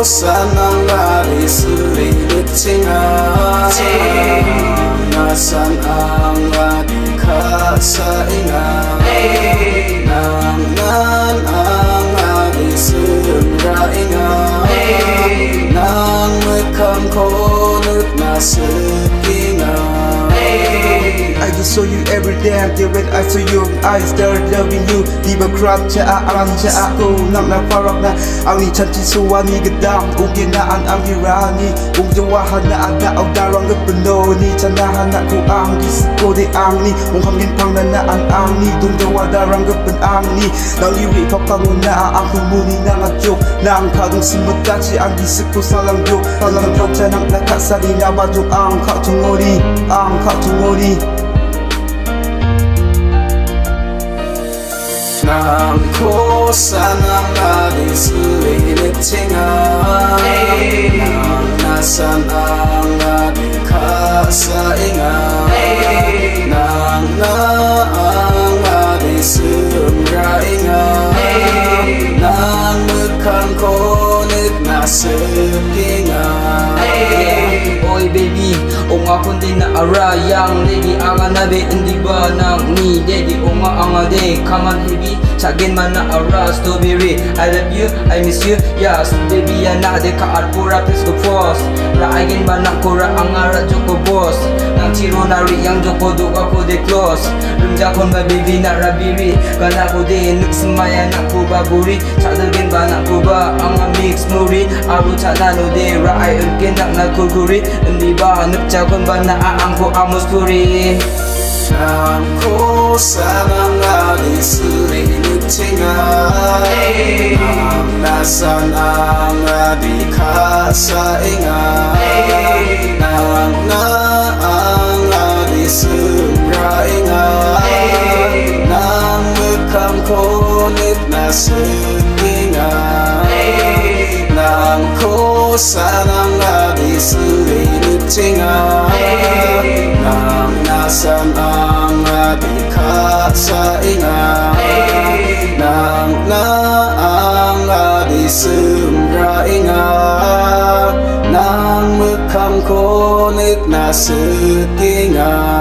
sanang lari suri lucinga nasan ang adika sa inga nang nan ang adi sumra inga nang mekam konut na sekinga. I just saw you every damn day when I saw you. I started loving you. Di ba crap cha ang cha ako nang naparok na ang ni chanchi suwa ni gedam uginaan ang hirani ung jawahan na ang daaw darang gapno ni chanahan na ko ang disco de ang ni ung hamgin pang na ang ni dung jawa darang gapan ang ni nang liwi papanguna ang kumuni na ngajuk nang kadung simutachi ang disco salang juk palang juk cha nang nakasari na bajuk ang katungori nang ko sanang lari suri lucinga nang nasan ang adika sa inga nang ang adi sumra inga nang mekang konit na sekinga. Oy baby, onga kundi na arayang lady anga nabe hindi ba nang ni daddy onga anga de come on baby chagin man na ara strawberry I love you I miss you yes baby ya na de ka arpura please go force raagin ba na kura anga ra joko boss nang chiro na ri yang joko duga ko de close rumja kon ba baby na rabiri kana ko de nuksmaya na ko baburi chadagin ba na ko ba anga mix muri abu chana no de ra I again na kurkuri hindi ba nagtsagon ba na aang ko amos puri nang ko sanang lari suri lucinga nang nasan ang adika sa inga nang ang adi sumra inga nang mekam konit na sekinga nang ko sanang lari suri lucinga nang nasan ang adika sa inga nang ang adi sumra inga nang mekam konit na sekinga.